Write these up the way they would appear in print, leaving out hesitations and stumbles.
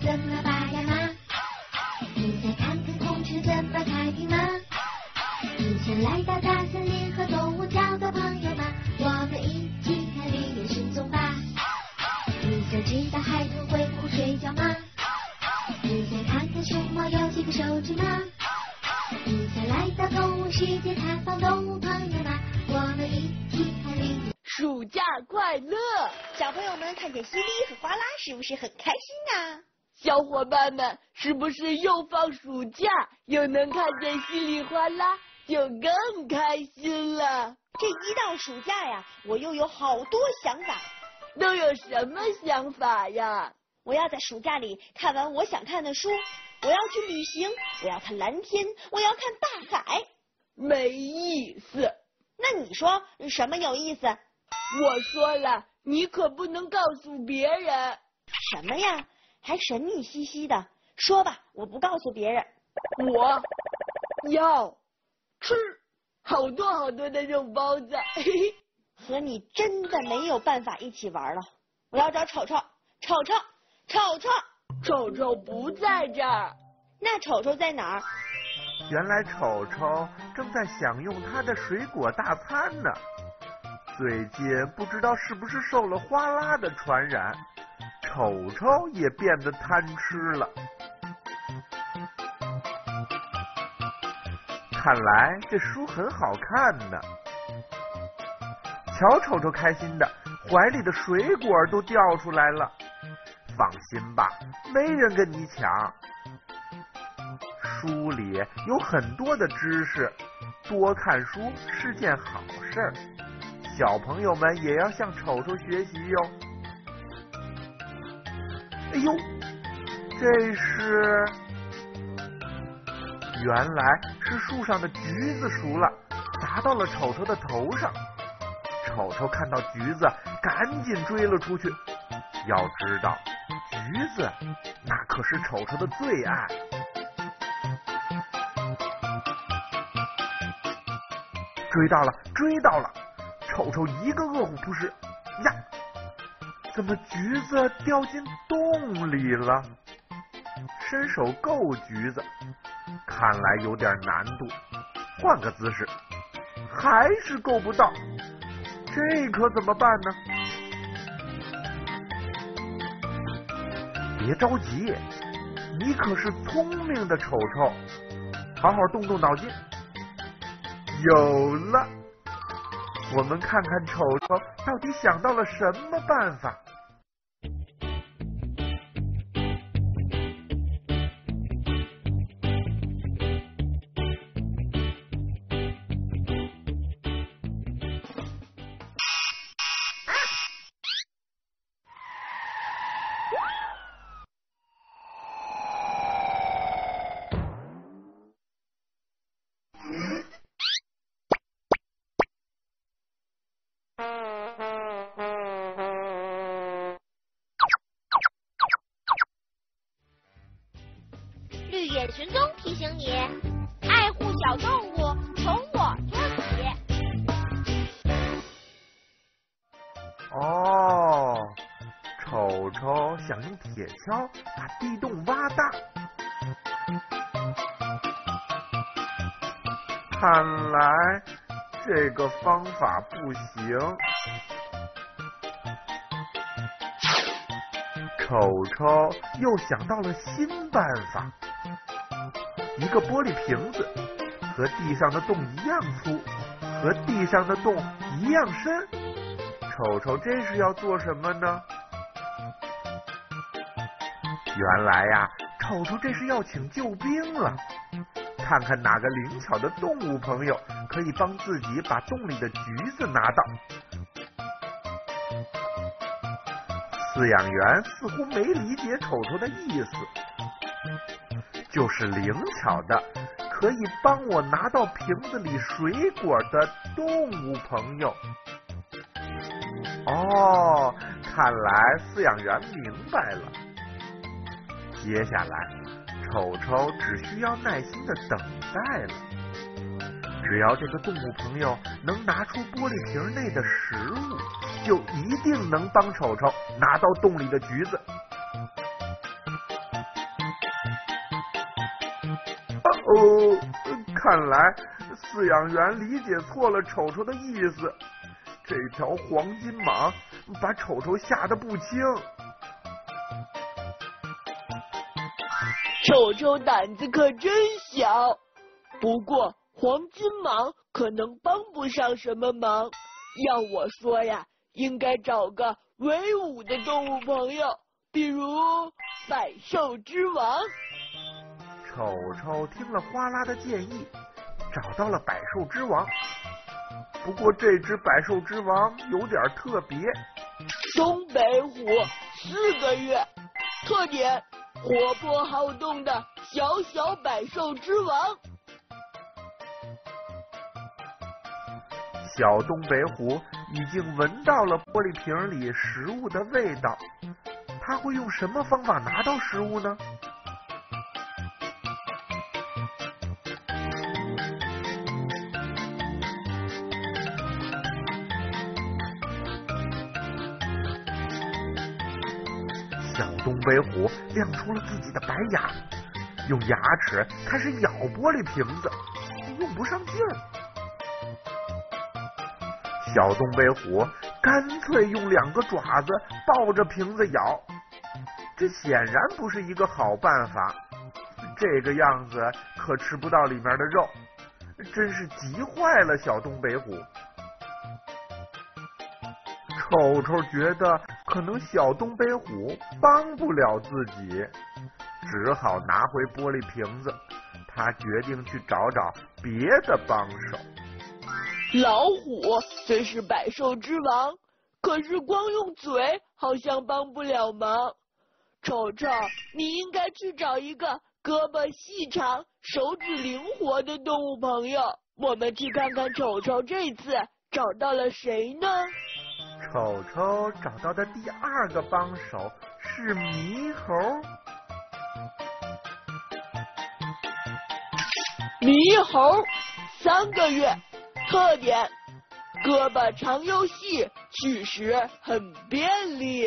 怎么拔牙吗？你再看看孔雀怎么开屏吗？你想来到大森林和动物交个朋友吗？我们一起看绿野失踪吧。你想知道海豚会不会睡觉吗？你想看看熊猫有几个手指吗？你想来到动物世界探访动物朋友吗？我们一起看绿野。 暑假快乐！ 小朋友们看见淅沥和哗啦，是不是很开心啊？ 小伙伴们，是不是又放暑假，又能看见稀里哗啦，就更开心了？ 这一到暑假呀，我又有好多想法。 都有什么想法呀？ 我要在暑假里看完我想看的书，我要去旅行，我要看蓝天，我要看大海。 没意思。 那你说什么有意思？ 我说了，你可不能告诉别人。 什么呀？还神秘兮兮的，说吧，我不告诉别人。 我要吃好多好多的肉包子。嘿嘿， 和你真的没有办法一起玩了。我要找丑丑，丑丑，丑丑， 丑丑不在这儿。 那丑丑在哪儿？ 原来丑丑正在享用他的水果大餐呢。最近不知道是不是受了哗啦的传染，丑丑也变得贪吃了。看来这书很好看呢。瞧丑丑开心的，怀里的水果都掉出来了。放心吧，没人跟你抢。书里有很多的知识，多看书是件好事儿。小朋友们也要向丑丑学习哟。哎呦，这是……原来是树上的橘子熟了，砸到了丑丑的头上。丑丑看到橘子，赶紧追了出去。要知道，橘子那可是丑丑的最爱。追到了，追到了！丑丑一个饿虎扑食，呀，怎么橘子掉进洞里了？伸手够橘子，看来有点难度。换个姿势，还是够不到，这可怎么办呢？别着急，你可是聪明的丑丑，好好动动脑筋。有了，我们看看丑丑到底想到了什么办法。 绿野寻踪提醒你，爱护小动物，从我做起。 哦，丑丑想用铁锹把地洞挖大，看来这个方法不行。丑丑又想到了新办法，一个玻璃瓶子，和地上的洞一样粗，和地上的洞一样深。丑丑这是要做什么呢？原来呀，丑丑这是要请救兵了。看看哪个灵巧的动物朋友可以帮自己把洞里的橘子拿到。饲养员似乎没理解丑丑的意思，就是灵巧的可以帮我拿到瓶子里水果的动物朋友。哦，看来饲养员明白了。接下来，丑丑只需要耐心的等待了。只要这个动物朋友能拿出玻璃瓶内的食物，就一定能帮丑丑拿到洞里的橘子。 看来饲养员理解错了丑丑的意思，这条黄金蟒把丑丑吓得不轻。 丑丑胆子可真小，不过黄金蟒可能帮不上什么忙。要我说呀，应该找个威武的动物朋友，比如百兽之王。 丑丑听了花拉的建议，找到了百兽之王。不过这只百兽之王有点特别。 东北虎，4个月，特点活泼好动的小百兽之王。 小东北虎已经闻到了玻璃瓶里食物的味道，它会用什么方法拿到食物呢？小东北虎亮出了自己的白牙，用牙齿开始咬玻璃瓶子，用不上劲儿。小东北虎干脆用2个爪子抱着瓶子咬，这显然不是一个好办法。这个样子可吃不到里面的肉，真是急坏了小东北虎。丑丑觉得可能小东北虎帮不了自己，只好拿回玻璃瓶子。他决定去找找别的帮手。 老虎虽是百兽之王，可是光用嘴好像帮不了忙。丑丑，你应该去找一个胳膊细长、手指灵活的动物朋友。我们去看看丑丑这次找到了谁呢？ 丑丑找到的第2个帮手是猕猴。 猕猴，3个月，特点胳膊长又细，取食很便利。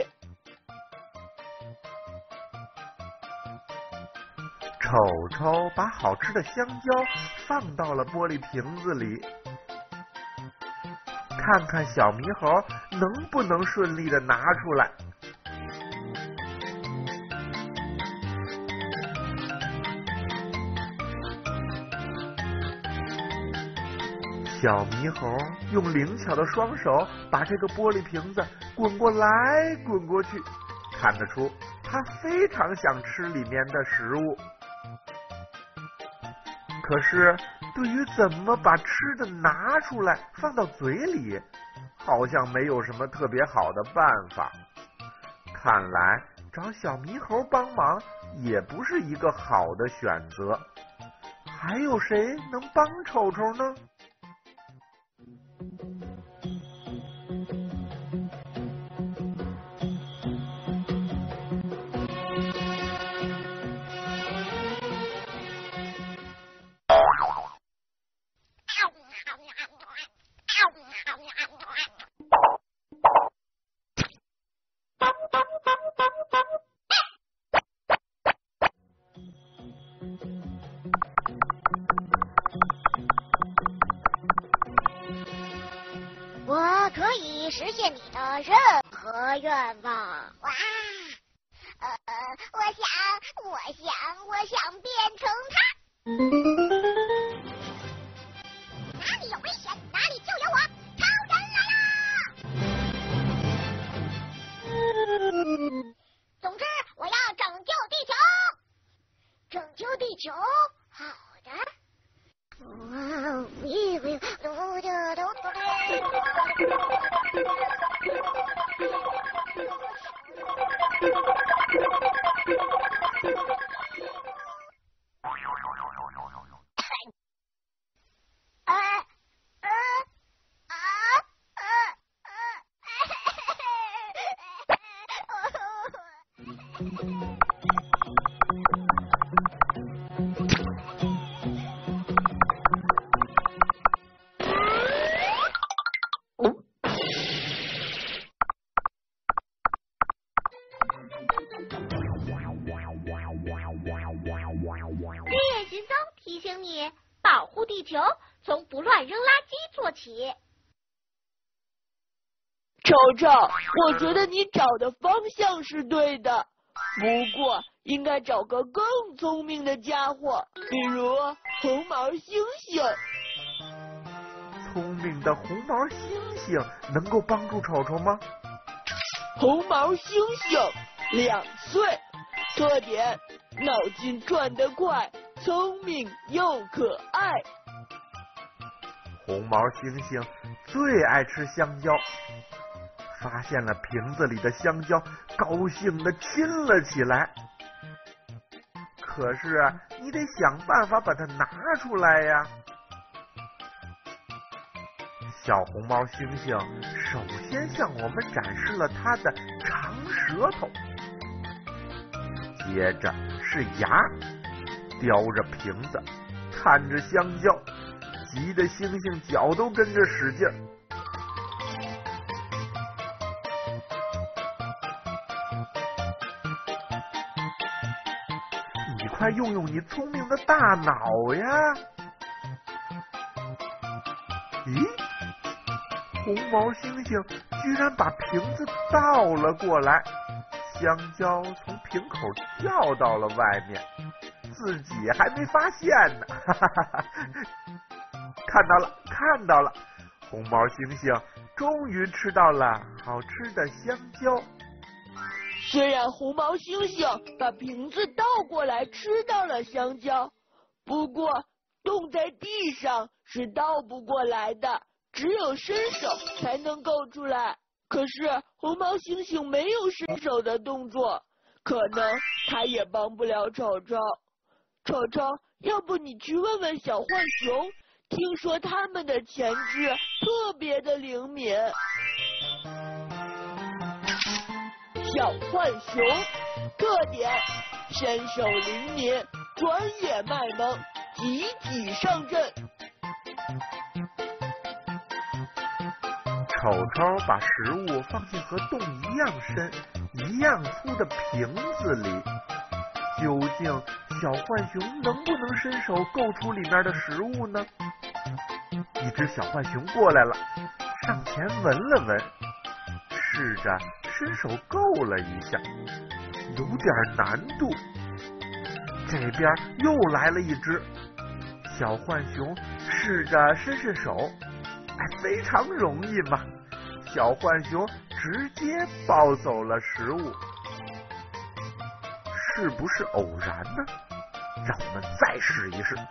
丑丑把好吃的香蕉放到了玻璃瓶子里，看看小猕猴能不能顺利的拿出来。小猕猴用灵巧的双手把这个玻璃瓶子滚过来滚过去，看得出它非常想吃里面的食物。可是对于怎么把吃的拿出来放到嘴里，好像没有什么特别好的办法。看来找小猕猴帮忙也不是一个好的选择。还有谁能帮丑丑呢？ 我可以实现你的任何愿望。哇！我想变成他。哪里有危险，哪里就有我，超人来啦！总之，我要拯救地球。拯救地球，好的。练习中提醒你， 你，保护地球，从不乱扔垃圾做起。 瞅瞅，我觉得你找的方向是对的，不过应该找个更聪明的家伙，比如红毛猩猩。 聪明的红毛猩猩能够帮助瞅瞅吗？ 红毛猩猩2岁，特点：脑筋转得快，聪明又可爱。 红毛猩猩最爱吃香蕉，发现了瓶子里的香蕉，高兴地亲了起来。可是你得想办法把它拿出来呀。小红毛猩猩首先向我们展示了它的长舌头，接着是牙，叼着瓶子，看着香蕉，急得猩猩脚都跟着使劲儿。你快用用你聪明的大脑呀！咦？红毛猩猩居然把瓶子倒了过来，香蕉从瓶口掉到了外面，自己还没发现呢。哈哈哈哈！看到了，看到了，红毛猩猩终于吃到了好吃的香蕉。 虽然红毛猩猩把瓶子倒过来吃到了香蕉，不过冻在地上是倒不过来的，只有伸手才能够出来。可是红毛猩猩没有伸手的动作，可能他也帮不了瞅瞅。瞅瞅，要不你去问问小浣熊，听说他们的前肢特别的灵敏。小浣熊特点：身手灵敏，专业卖萌，集体上阵。 瞅瞅把食物放进和洞一样深、一样粗的瓶子里，究竟小浣熊能不能伸手够出里面的食物呢？一只小浣熊过来了，上前闻了闻，试着伸手够了一下，有点难度。这边又来了一只，小浣熊试着伸伸手，非常容易嘛，小浣熊直接抱走了食物。是不是偶然呢？让我们再试一试。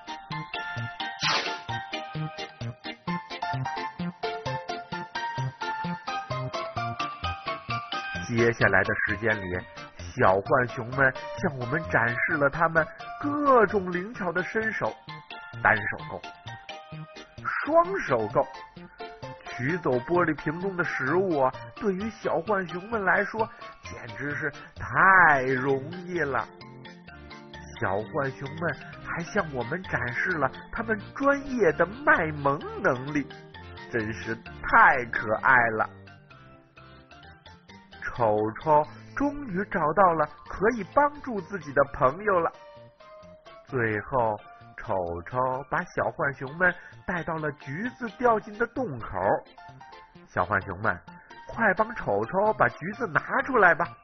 接下来的时间里，小浣熊们向我们展示了他们各种灵巧的身手，单手够，双手够，取走玻璃瓶中的食物啊，对于小浣熊们来说简直是太容易了。小浣熊们还向我们展示了他们专业的卖萌能力，真是太可爱了。瞅瞅终于找到了可以帮助自己的朋友了。最后瞅瞅把小浣熊们带到了橘子掉进的洞口。小浣熊们，快帮瞅瞅把橘子拿出来吧。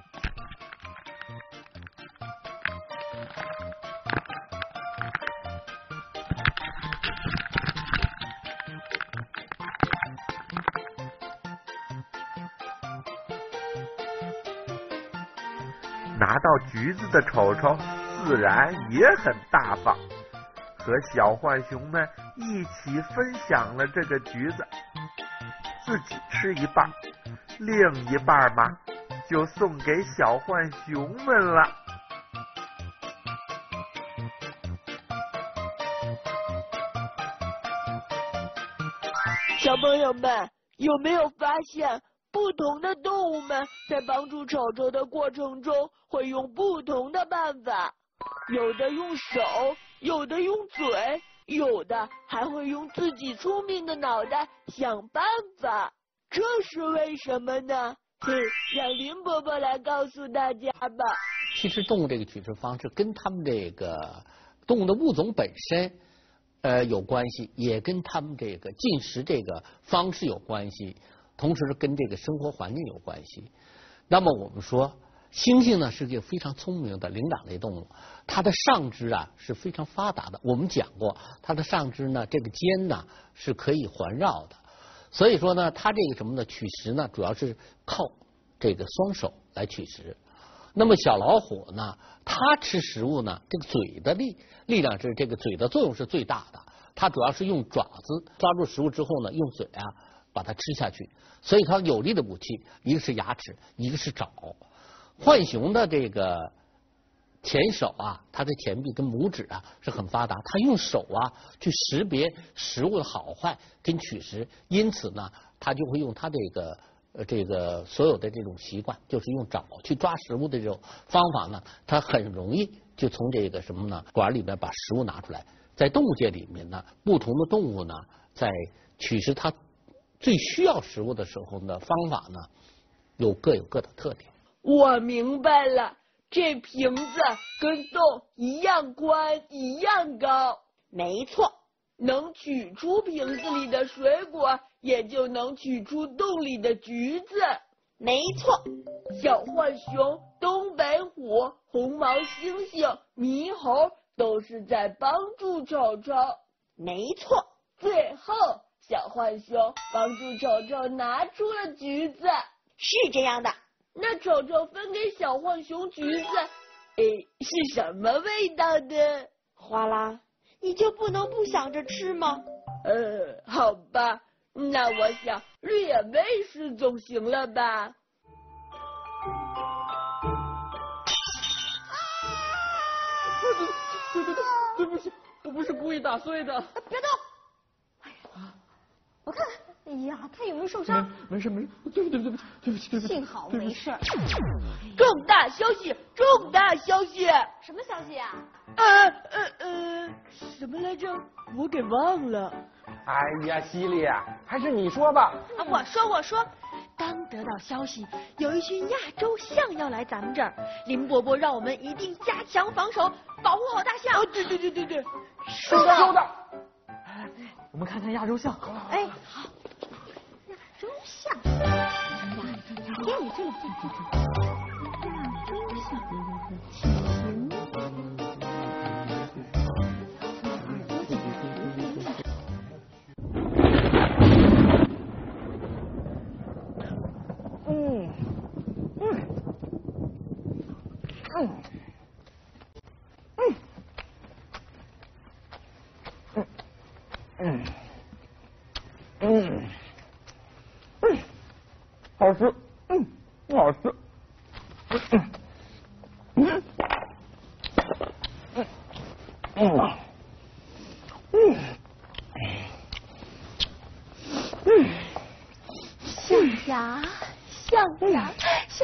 拿到橘子的瞅瞅自然也很大方，和小浣熊们一起分享了这个橘子，自己吃一半，另一半嘛就送给小浣熊们了。 小朋友们，有没有发现不同的动物们在帮助瞅瞅的过程中会用不同的办法？有的用手，有的用嘴，有的还会用自己聪明的脑袋想办法。这是为什么呢？让林伯伯来告诉大家吧。 其实动物这个取食方式跟他们这个动物的物种本身有关系，也跟它们这个进食这个方式有关系，同时跟这个生活环境有关系。那么我们说，猩猩呢是个非常聪明的灵长类动物，它的上肢啊是非常发达的。我们讲过，它的上肢呢这个尖呢是可以环绕的，所以说呢，它这个什么呢取食呢主要是靠这个双手来取食。那么小老虎呢，它吃食物呢，这个嘴的力量是这个嘴的作用是最大的。它主要是用爪子抓住食物之后呢，用嘴啊把它吃下去。所以它有力的武器，一个是牙齿，一个是爪。浣熊的这个前手啊，它的前臂跟拇指啊是很发达，它用手啊去识别食物的好坏跟取食，因此呢，它就会用它这个所有的这种习惯，就是用爪去抓食物的这种方法呢，它很容易就从这个什么呢管里面把食物拿出来。在动物界里面呢，不同的动物呢，在取食它最需要食物的时候呢，方法呢各有各的特点。 我明白了，这瓶子跟洞一样宽，一样高。 没错， 能取出瓶子里的水果，也就能取出洞里的橘子。 没错， 小浣熊、东北虎、红毛猩猩、猕猴都是在帮助丑丑。 没错， 最后小浣熊帮助丑丑拿出了橘子。 是这样的。 那丑丑分给小浣熊橘子，是什么味道的？ 哗啦，你就不能不想着吃吗？ 好吧，那我想绿野味是总行了吧？ 对不起，我不是故意打碎的。 别动！哎呀，我看看。哎呀，他有没有受伤？ 没事，对不起。 幸好没事。 重大消息！重大消息！ 什么消息啊？ 什么来着？我给忘了。 哎呀，犀利，还是你说吧。 我说，刚得到消息，有一群亚洲象要来咱们这儿，林伯伯让我们一定加强防守，保护好大象。 哦，对。 收到。 我们看看亚洲象。 哎，好。亚洲象，给你这个亚洲象， 好吃，好吃， 象牙，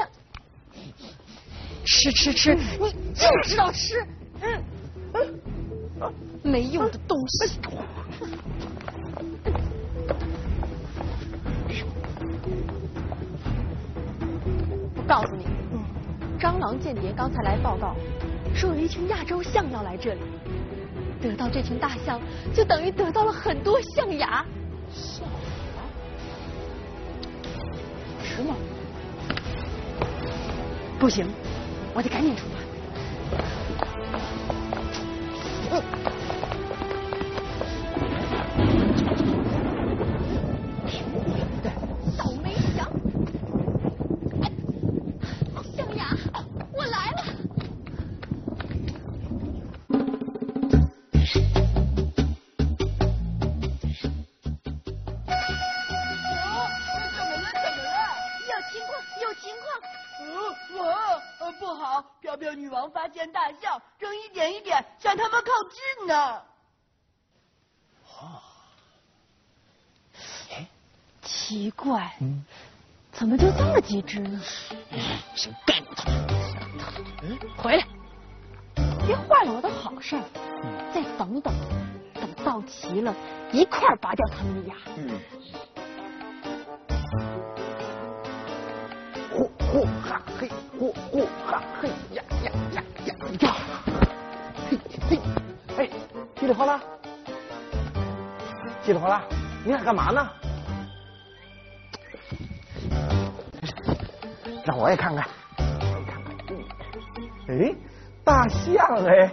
吃，你就知道吃，没用的东西。我告诉你，蟑螂间谍刚才来报告，说有一群亚洲象要来这里，得到这群大象，就等于得到了很多象牙。 象牙？吃吗？ 不行，我得赶紧出发。倒霉羊，象牙，我来了。有情况。 不好！飘飘女王发现大象，正一点一点向他们靠近呢。 奇怪，怎么就这么几只呢？ 想干掉他们！ 回来，别坏了我的好事儿。再等等，等到齐了，一块儿拔掉他们的牙。 呼哈嘿，呼哈嘿呀，嘿，嘿，哎， 哗啦，叽里哗啦，你俩干嘛呢？让我也看看。哎，大象哎，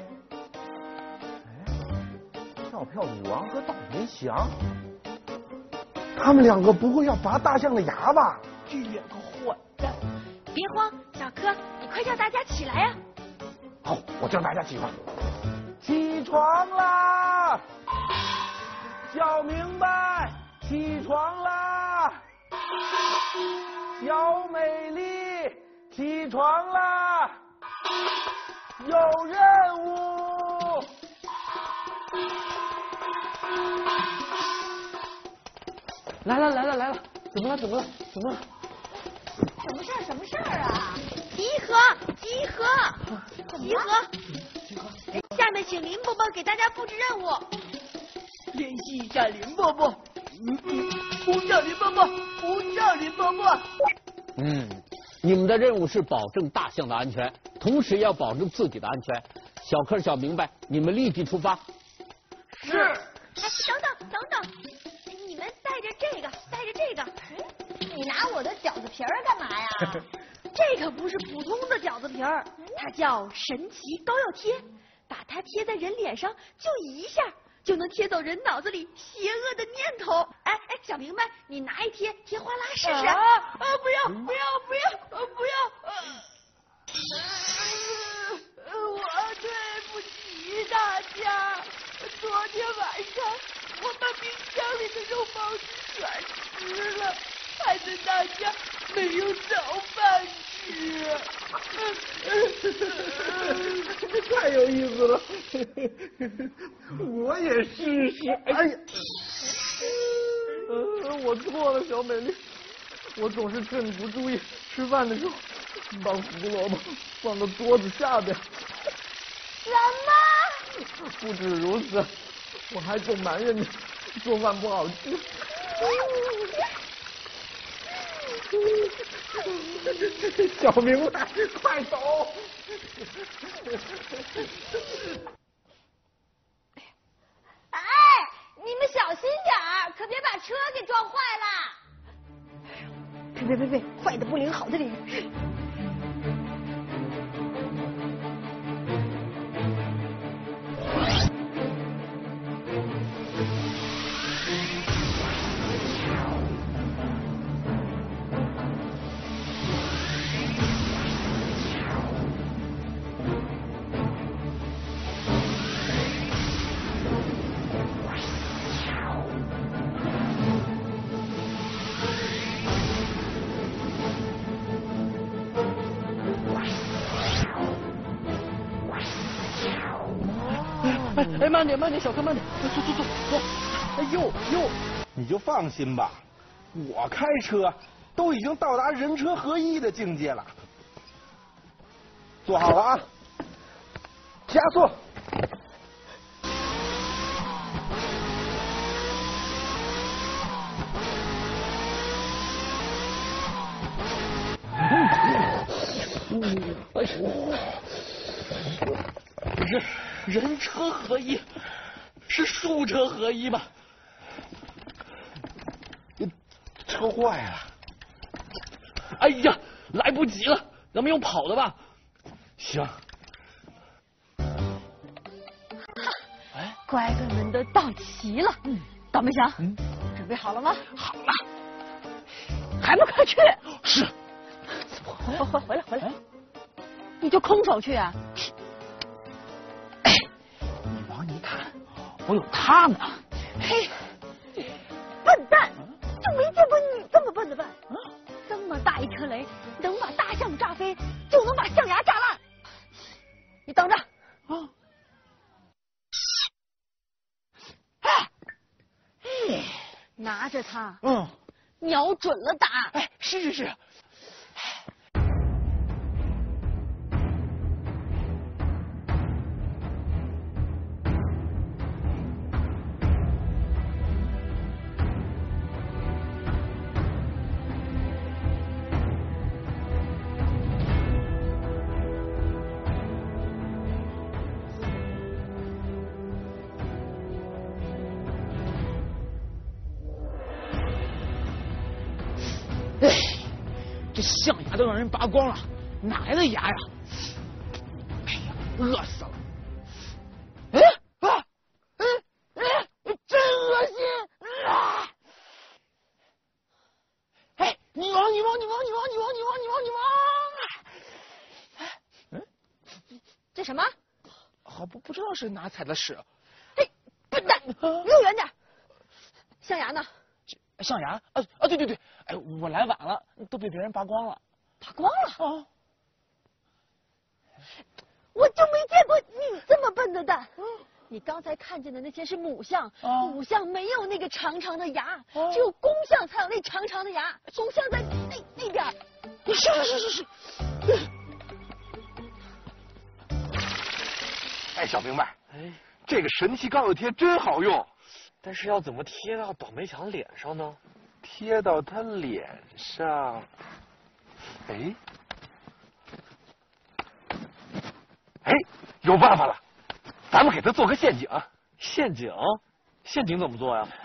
跳跳女王和倒霉祥，他们两个不会要拔大象的牙吧？ 这两个坏蛋！别慌，小柯，你快叫大家起来呀！ 好，我叫大家起床。起床啦！小明白，起床啦！小美丽，起床啦！有任务！来了来了来了！怎么了怎么了怎么了？ 什么事儿？什么事儿啊？集合！集合！集合！下面请林伯伯给大家布置任务。 联系一下林伯伯。不叫林伯伯，不叫林伯伯。 你们的任务是保证大象的安全，同时也要保证自己的安全。小柯、小明白，你们立即出发。 是。 哎，等等，你们带着这个，带着这个。 你拿我的饺子皮儿干嘛呀？ 这可不是普通的饺子皮儿，它叫神奇膏药贴，把它贴在人脸上，就一下就能贴走人脑子里邪恶的念头。哎，小明白，你拿一贴哗啦试试。 不要！我对不起大家。昨天晚上我把冰箱里的肉包子全吃了，害得大家没有早饭吃。 太有意思了，我也试试。哎呀，我错了，小美丽，我总是趁你不注意吃饭的时候，把胡萝卜放到桌子下边。 什么？ 不止如此，我还总埋怨你做饭不好吃。小明白，快走！ 哎，你们小心点儿，可别把车给撞坏了。 别，坏的不灵，好的灵。 哎，慢点，小柯，慢点，走。哎呦， 你就放心吧，我开车都已经到达人车合一的境界了。坐好了啊，加速。 人车合一，是树车合一吧？ 车坏了。 哎呀，来不及了，咱们用跑的吧？行。 哎，乖乖们都到齐了。倒霉祥，准备好了吗？ 好了。 还不快去？ 是。 回来！你就空手去啊？ 你往你看，我有他呢。 嘿，笨蛋，就没见过你这么笨的笨。这么大一颗雷，能把大象炸飞，就能把象牙炸烂。你等着。拿着它，瞄准了打。 哎，是。 哎，这象牙都让人拔光了，哪来的牙呀？哎呀，饿死了！哎啊！真恶心！啊！哎，女王！ 这什么？ 好不知道是哪踩的屎。 嘿，笨蛋，离远点！象牙呢？ 象牙？对，哎，我来晚了，都被别人拔光了。 拔光了？ 啊！ 我就没见过你这么笨的蛋。你刚才看见的那些是母象，母象没有那个长长的牙，只有公象才有那长长的牙。公象在那边。是。 哎，小明白，这个神奇膏药贴真好用， 但是要怎么贴到倒霉强脸上呢？ 贴到他脸上。哎，有办法了，咱们给他做个陷阱。 陷阱？陷阱怎么做呀？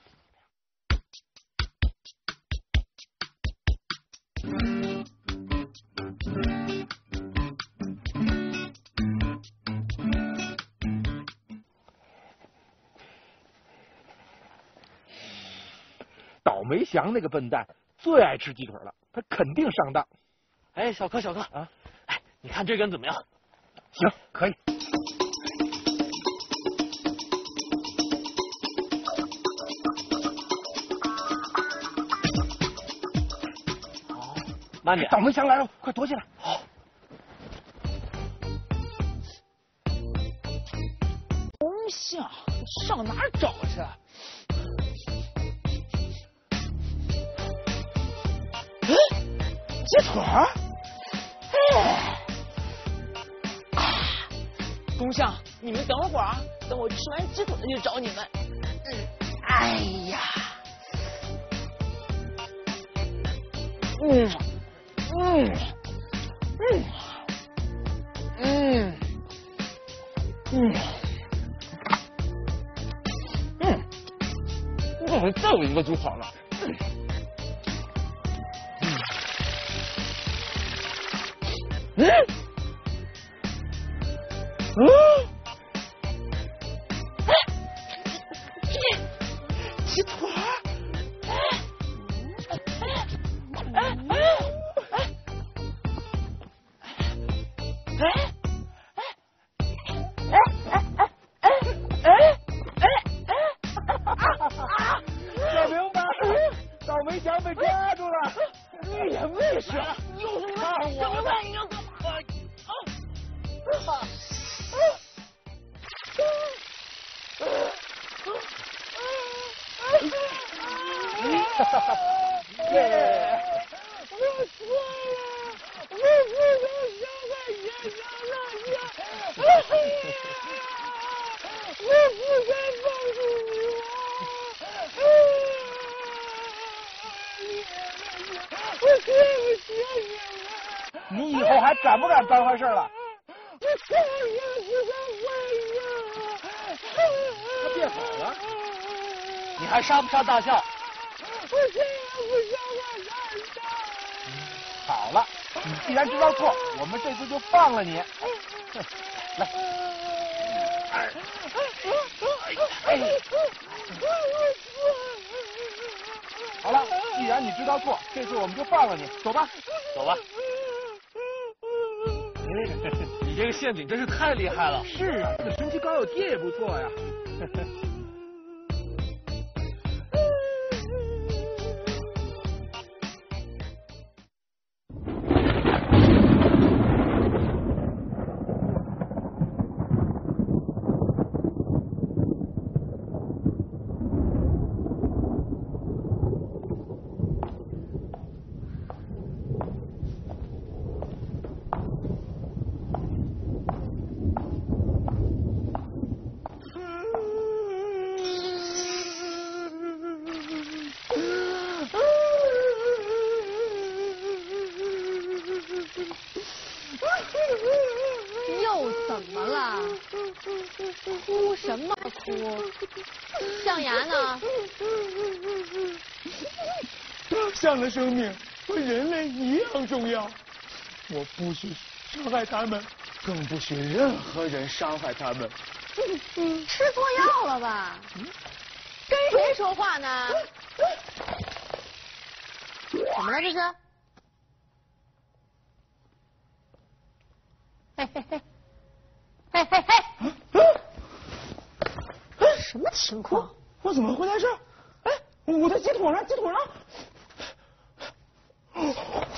倒霉祥那个笨蛋最爱吃鸡腿了，他肯定上当。 哎，小柯啊，哎，你看这根怎么样？ 行，可以。 慢点！ 倒霉祥来了，快躲起来！ 好。公象上哪儿找去？鸡腿儿？公象，你们等会儿啊，等我吃完鸡腿就找你们。哎呀，再有一个就好了。鸡腿儿。 小明白，倒霉强被抓住了。 你也没事，有什么看我的？你要干嘛？ 耶！ 我错了，我不能伤害野生大象，我不该帮助你我对不起你们。 你以后还敢不敢干坏事了？ 我再也不干坏事了。 他变好了。 你还杀不杀大象？我再也不伤害大象。 好了，你既然知道错，我们这次就放了你。来，好了，既然你知道错，这次我们就放了你，走吧。 走吧。你这个陷阱真是太厉害了。 是啊，这个神奇膏药贴也不错呀。 又怎么了？哭什么哭？象牙呢？ 象的生命和人类一样重要。我不许伤害他们，更不许任何人伤害他们。 吃错药了吧？跟谁说话呢？怎么了这是？嘿嘿嘿，嘿嘿嘿，什么情况？ 我怎么会在这儿？哎，我的鸡腿呢？鸡腿呢？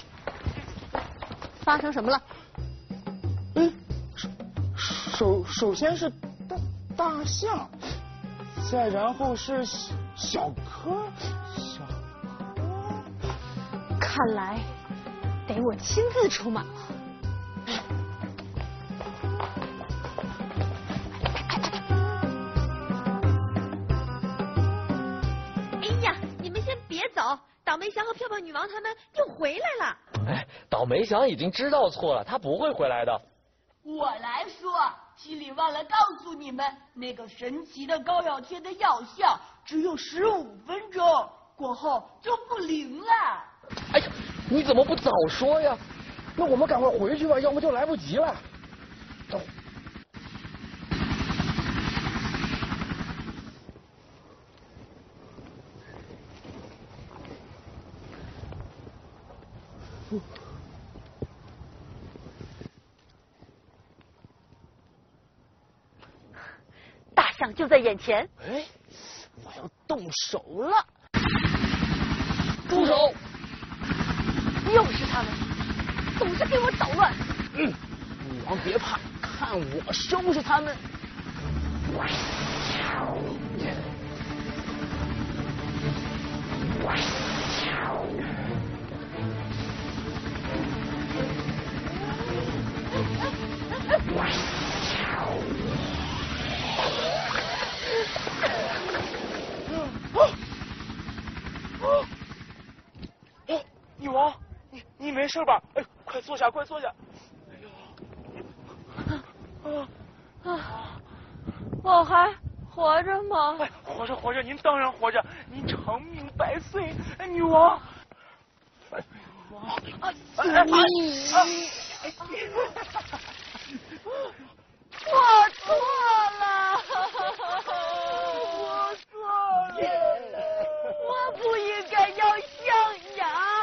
发生什么了？ 首先是大象，再然后是小柯。 看来得我亲自出马了。 哎呀，你们先别走，倒霉祥和漂漂女王他们又回来了。 哎，倒霉祥已经知道错了，他不会回来的。 我来说，西里忘了告诉你们，那个神奇的膏药贴的药效只有15分钟，过后就不灵了。 哎呀，你怎么不早说呀？ 那我们赶快回去吧，要不就来不及了。走。 大象就在眼前。 哎，我要动手了！住手！ 又是他们，总是给我捣乱。 女王别怕，看我收拾他们。 女王，你没事吧？哎，快坐下，快坐下。哎呦， 我还活着吗？ 哎，活着，您当然活着，您长命百岁，哎，女王。 我错了，我不应该要象牙，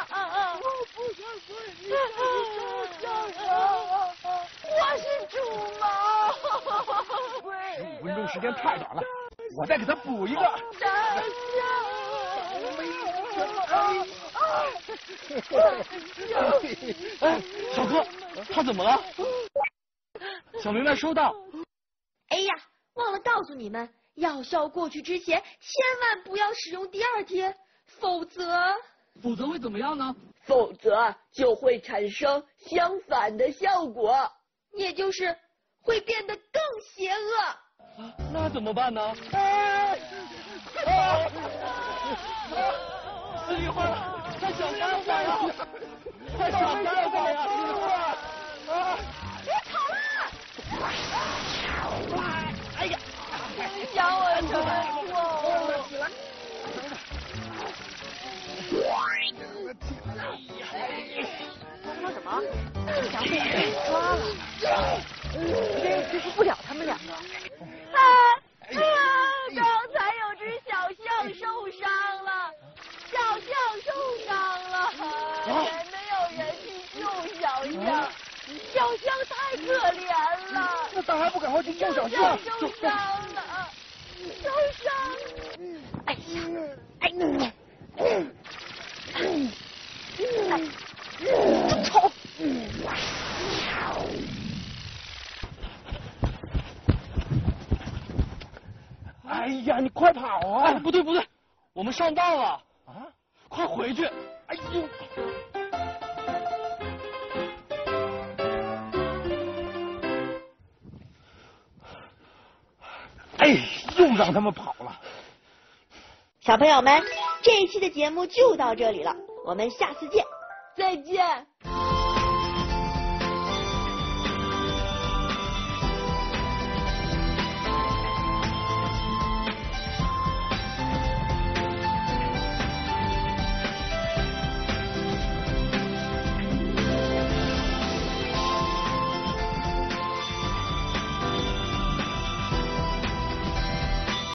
我是猪毛。 15分钟时间太短了，我再给他补一个。 哎，小哥，他怎么了？小明白收到。 哎呀，忘了告诉你们，药效过去之前，千万不要使用第2天，否则会怎么样呢？ 否则就会产生相反的效果， 也就是会变得更邪恶。 那怎么办呢？死一会儿，快想办法呀！快想办法呀！ 别吵了！ 哎呀！ 想我什么错？ 说什么？想被人抓了，对付不了他们两个。 刚才有只小象受伤了，也没有人去救小象，小象太可怜了。 那咱还不赶快去救小象？ 受伤了，受伤。 哎呀， 丑！ 哎呀，你快跑啊！ 哎，不对，我们上当了啊！快回去！哎呦！ 哎，又让他们跑了。 小朋友们，这一期的节目就到这里了，我们下次见。 再见。